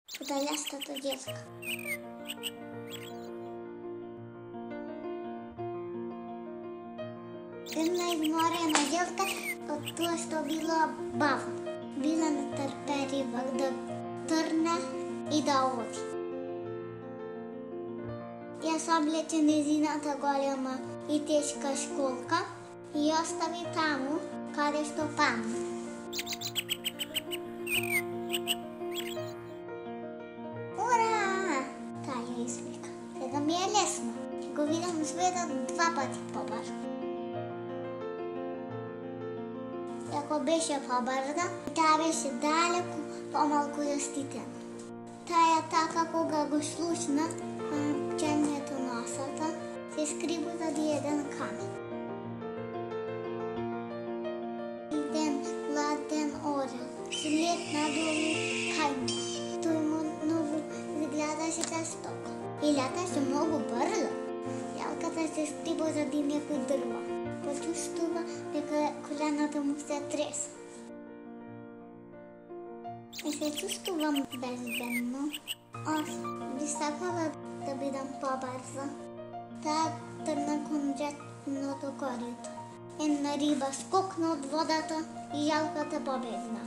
Футоляшка то детка. Темна ignorena дівка от того, що біла бавна. Біла не терпелива до турне і до очі. Я соблече незината голема и тежка школка и остави таму, къде што памне. Ура! Тая извика. Сега ми е лесно. Ще го видам света 2 пъти по-бързо. Ако беше по-бърза, тя беше далеко по-малко защитена. Тая така, кога го слушна, пченето носата, се скриво зади един камък. Един ладен орел след надолу кайма. Той му много загледаше тази стока. И ляташе много бързо. Ялката се скриво зади някой дърва. Почувствува, дека колената му се треса. Не се чувствувам безденно. Аз би сакала да бидам по-бърза. Тя тръгна към речното корито. Една риба скокна от водата и жалката побегна.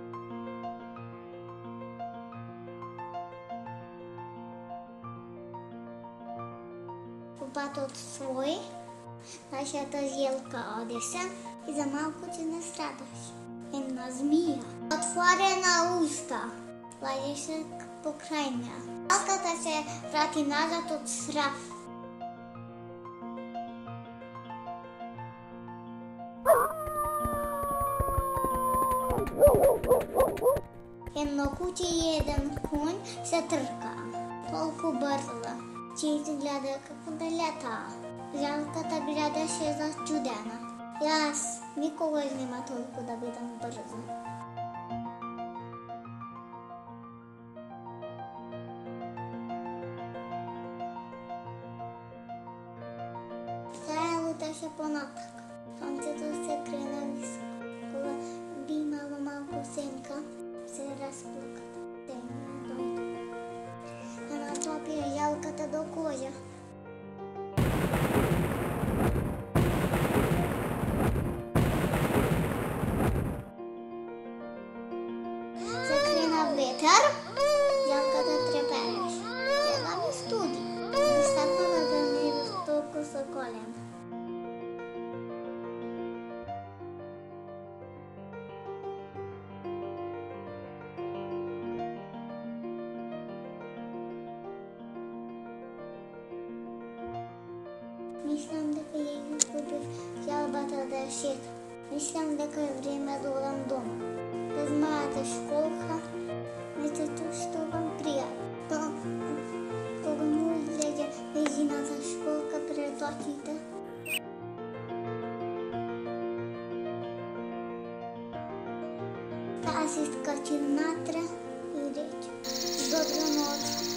Попът свой, нашата желка одеше и за малко че не страдаше. Една змия, отворена уста, лазеше покрай нея. Жалката се врати назад от страх. Едно куче и един конь се тръка. Толкова бързо, че изгледа како да лета. Жалката гледаше зачудена. И аз никога нема толкова да бидам бърза. Тя луташе по-натък. Слънцето се крена високо. Кога би имало малко сенка, се разплака. Темно дойде. А натопи жалката до кожа. Се крена ветър, жалката трепереше. Сега ми студи. Не сакала да не е толкова заколена. Мислям дека ја изгубив жалбата да я шетам. Мислям дека е време да одам дома. Без моята школка не се чувствувам пријатно. Кога му излезе незината школка пред очите, тя се скачи натре и рече: добра ноќ.